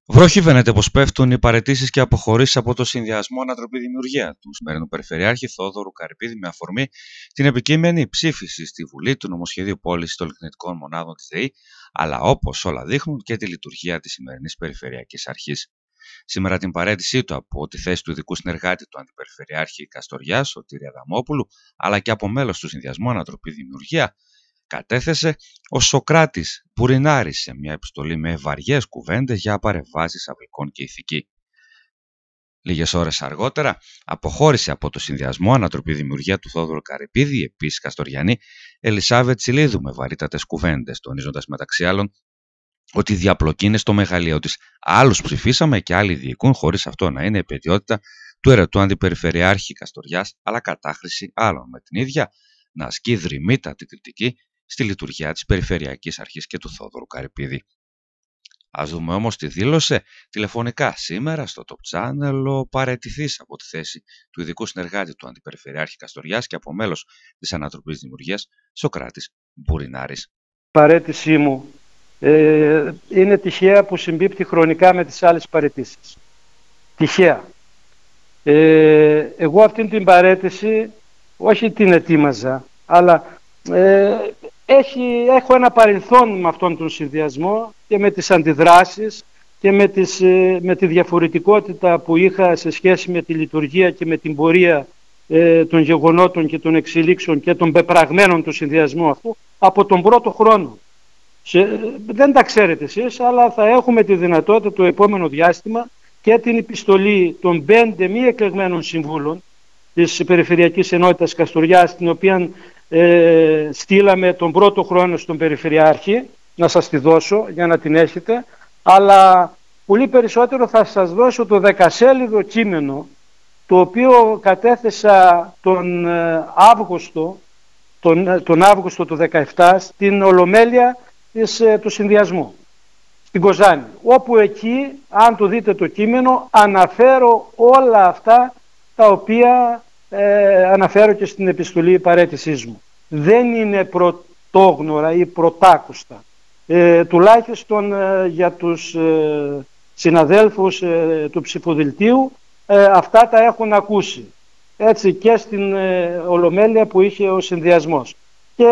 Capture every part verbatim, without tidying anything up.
Βρόχη φαίνεται πως πέφτουν οι παραιτήσεις και αποχωρήσεις από το Συνδυασμό Ανατροπή Δημιουργία του σημερινού Περιφερειάρχη Θόδωρου Καρυπίδη με αφορμή την επικείμενη ψήφιση στη Βουλή του νομοσχεδίου πώλησης των λιγνητικών μονάδων της ΔΕΗ, αλλά όπως όλα δείχνουν και τη λειτουργία της σημερινής Περιφερειακής Αρχής. Σήμερα την παραίτησή του από τη θέση του ειδικού συνεργάτη του Αντιπεριφερειάρχη Καστοριάς, Σωτήρη Αδαμόπουλου, αλλά και από μέλος του Συνδυασμού Ανατροπή Δημιουργία, κατέθεσε ο Σωκράτης Μπουρινάρης σε μια επιστολή με βαριές κουβέντες για παρεμβάσεις αυλικών και ηθική. Λίγες ώρες αργότερα αποχώρησε από το Συνδυασμό Ανατροπή Δημιουργία του Θόδωρου Καρυπίδη η επίσης Καστοριανή Ελισάβετ Τσιλίδου με βαρύτατες κουβέντες, τονίζοντας μεταξύ άλλων ότι η διαπλοκή είναι στο μεγαλείο της. Άλλους ψηφίσαμε και άλλοι διοικούν χωρίς αυτό να είναι επαιτειότητα του αιρετού Αντιπεριφερειάρχη Καστοριάς, αλλά κατάχρηση άλλων, με την ίδια να ασκεί δρυμύτατη κριτική στη λειτουργία της Περιφερειακής Αρχής και του Θόδωρου Καρυπίδη. Ας δούμε όμως τι δήλωσε τηλεφωνικά σήμερα στο Top Channel ο παραιτηθής από τη θέση του ειδικού συνεργάτη του Αντιπεριφερειάρχη Καστοριάς και από μέλος της Ανατροπής Δημιουργίας, Σωκράτης Μπουρινάρης. Παραίτησή μου ε, είναι τυχαία που συμπίπτει χρονικά με τις άλλες παραιτήσεις. Τυχαία. Ε, εγώ αυτήν την παραίτηση όχι την ετοίμαζα, αλλά ε, έχει, έχω ένα παρελθόν με αυτόν τον συνδυασμό και με τις αντιδράσεις και με, τις, ε, με τη διαφορετικότητα που είχα σε σχέση με τη λειτουργία και με την πορεία ε, των γεγονότων και των εξελίξεων και των πεπραγμένων του συνδυασμού αυτού από τον πρώτο χρόνο. Σε, δεν τα ξέρετε εσείς, αλλά θα έχουμε τη δυνατότητα το επόμενο διάστημα και την επιστολή των πέντε μη εκλεγμένων συμβούλων της Περιφερειακής Ενότητας Καστοριάς, την οποία ε, στείλαμε τον πρώτο χρόνο στον Περιφερειάρχη, να σας τη δώσω για να την έχετε, αλλά πολύ περισσότερο θα σας δώσω το δεκασέλιδο κείμενο, το οποίο κατέθεσα τον Αύγουστο, τον, τον Αύγουστο του δεκαεπτά στην Ολομέλεια της, του συνδυασμού, στην Κοζάνη, όπου εκεί, αν το δείτε το κείμενο, αναφέρω όλα αυτά τα οποία ε, αναφέρω και στην επιστολή παραίτησής μου. Δεν είναι πρωτόγνωρα ή πρωτάκουστα. Ε, τουλάχιστον ε, για τους ε, συναδέλφους ε, του ψηφοδελτίου ε, αυτά τα έχουν ακούσει. Έτσι και στην ε, Ολομέλεια που είχε ο συνδυασμός. Και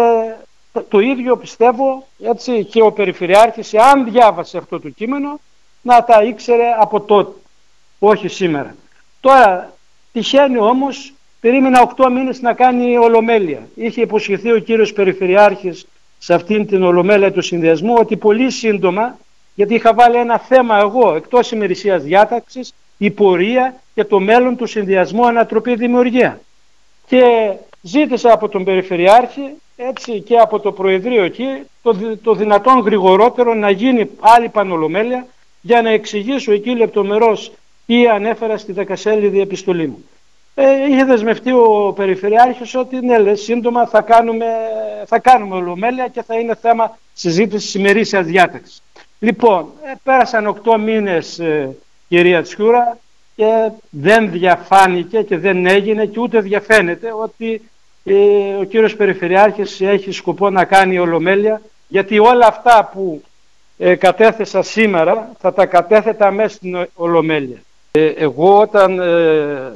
το ίδιο πιστεύω έτσι, και ο Περιφερειάρχης, αν διάβασε αυτό το κείμενο, να τα ήξερε από τότε, όχι σήμερα. Τώρα, τυχαίνει όμως, περίμενα οκτώ μήνες να κάνει Ολομέλεια. Είχε υποσχεθεί ο κύριος Περιφερειάρχης σε αυτήν την Ολομέλεια του συνδυασμού ότι πολύ σύντομα, γιατί είχα βάλει ένα θέμα εγώ εκτός ημερησίας διάταξης, η πορεία και το μέλλον του συνδυασμού Ανατροπή Δημιουργία. Και ζήτησα από τον Περιφερειάρχη, έτσι και από το Προεδρείο εκεί, το, το δυνατόν γρηγορότερο να γίνει άλλη πανολομέλεια για να εξηγήσω εκεί λεπτομερώς τι ανέφερα στη δεκασέλιδη επιστολή μου. Ε, είχε δεσμευτεί ο Περιφερειάρχης ότι ναι, λες, σύντομα θα κάνουμε, θα κάνουμε ολομέλεια και θα είναι θέμα συζήτησης ημερήσιας διάταξης. Λοιπόν, ε, πέρασαν οκτώ μήνες, ε, κυρία Τσιούρα, και δεν διαφάνηκε και δεν έγινε και ούτε διαφαίνεται ότι ε, ο κύριος Περιφερειάρχης έχει σκοπό να κάνει ολομέλεια, γιατί όλα αυτά που ε, κατέθεσα σήμερα θα τα κατέθετα μέσα στην ολομέλεια. Ε, εγώ όταν ε,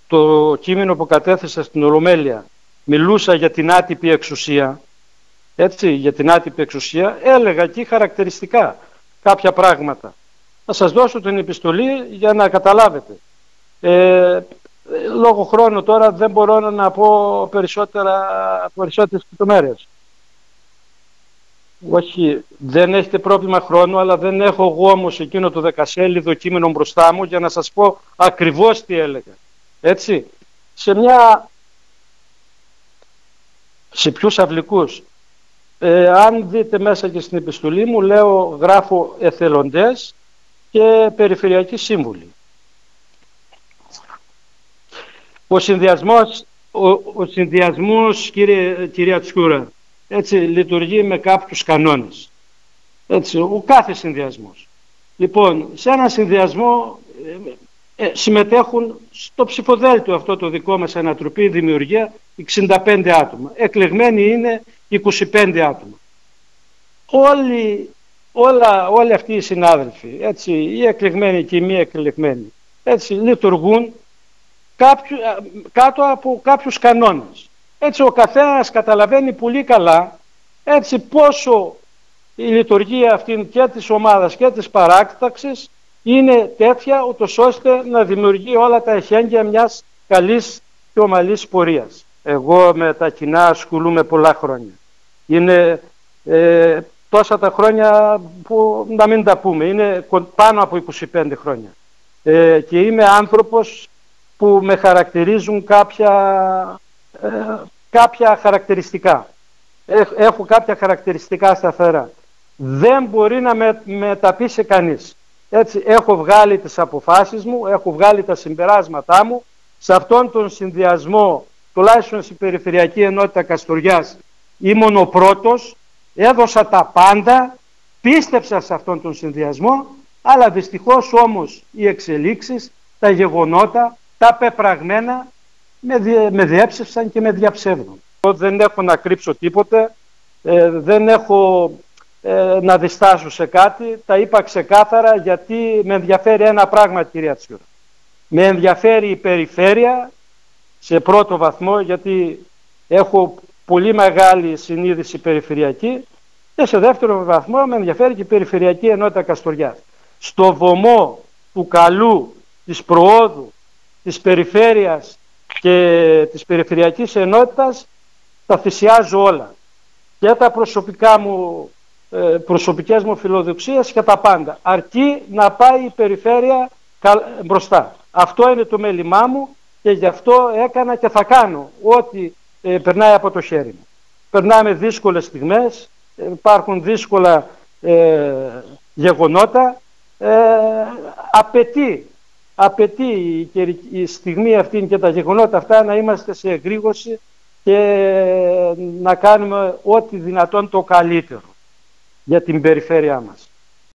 το κείμενο που κατέθεσα στην Ολομέλεια μιλούσα για την άτυπη εξουσία, έτσι, για την άτυπη εξουσία, έλεγα εκεί χαρακτηριστικά κάποια πράγματα. Θα σας δώσω την επιστολή για να καταλάβετε. Ε, λόγω χρόνου τώρα δεν μπορώ να πω περισσότερα, περισσότερες λεπτομέρειες. Όχι, δεν έχετε πρόβλημα χρόνου, αλλά δεν έχω εγώ όμως εκείνο το δεκασέλιδο κείμενο μπροστά μου για να σας πω ακριβώς τι έλεγα. Έτσι, σε μια, σε ποιους αυλικούς, ε, αν δείτε μέσα και στην επιστολή μου, λέω, γράφω εθελοντές και περιφερειακοί σύμβουλοι. Ο συνδυασμός, ο, ο συνδυασμός κύριε, κυρία Τσιούρα, έτσι, λειτουργεί με κάποιους κανόνες. Έτσι, ο κάθε συνδυασμός. Λοιπόν, σε ένα συνδυασμό ε, ε, συμμετέχουν στο ψηφοδέλτιο αυτό το δικό μας Ανατροπή Δημιουργία εξήντα πέντε άτομα. Εκλεγμένοι είναι είκοσι πέντε άτομα. Όλοι όλα, όλοι αυτοί οι συνάδελφοι, έτσι, οι εκλεγμένοι και οι μη εκλεγμένοι, έτσι, λειτουργούν κάποιου, κάτω από κάποιους κανόνες. Έτσι ο καθένας καταλαβαίνει πολύ καλά έτσι πόσο η λειτουργία αυτή και της ομάδας και της παράκταξης είναι τέτοια ούτως ώστε να δημιουργεί όλα τα εχέγγυα μιας καλής και ομαλής πορείας. Εγώ με τα κοινά ασχολούμαι πολλά χρόνια. Είναι ε, τόσα τα χρόνια που να μην τα πούμε. Είναι πάνω από είκοσι πέντε χρόνια. Ε, και είμαι άνθρωπος που με χαρακτηρίζουν κάποια, ε, κάποια χαρακτηριστικά. Έχω κάποια χαρακτηριστικά σταθερά. Δεν μπορεί να με, με τα πείσει κανείς. Έτσι, έχω βγάλει τις αποφάσεις μου, έχω βγάλει τα συμπεράσματά μου. Σε αυτόν τον συνδυασμό, τουλάχιστον στην Περιφερειακή Ενότητα Καστοριάς, ήμουν ο πρώτος, έδωσα τα πάντα, πίστεψα σε αυτόν τον συνδυασμό, αλλά δυστυχώς όμως οι εξελίξεις, τα γεγονότα, τα πεπραγμένα με, διε, με διέψευσαν και με διαψεύδουν. Δεν έχω να κρύψω τίποτε, ε, δεν έχω ε, να διστάσω σε κάτι, τα είπα ξεκάθαρα γιατί με ενδιαφέρει ένα πράγμα, κυρία Τσιούρα. Με ενδιαφέρει η περιφέρεια σε πρώτο βαθμό, γιατί έχω πολύ μεγάλη συνείδηση περιφερειακή, και σε δεύτερο βαθμό με ενδιαφέρει και η Περιφερειακή Ενότητα Καστοριάς. Στο βωμό του καλού, της προόδου, της περιφέρειας και της Περιφερειακής Ενότητας τα θυσιάζω όλα. Και τα προσωπικά μου, προσωπικές μου φιλοδοξίες και τα πάντα. Αρκεί να πάει η περιφέρεια μπροστά. Αυτό είναι το μέλημά μου και γι' αυτό έκανα και θα κάνω ό,τι ε, περνάει από το χέρι μου. Περνάμε δύσκολες στιγμές, υπάρχουν δύσκολα ε, γεγονότα, ε, απαιτεί, απαιτεί η, η στιγμή αυτή και τα γεγονότα αυτά να είμαστε σε εγρήγορση και να κάνουμε ό,τι δυνατόν το καλύτερο για την περιφέρειά μας.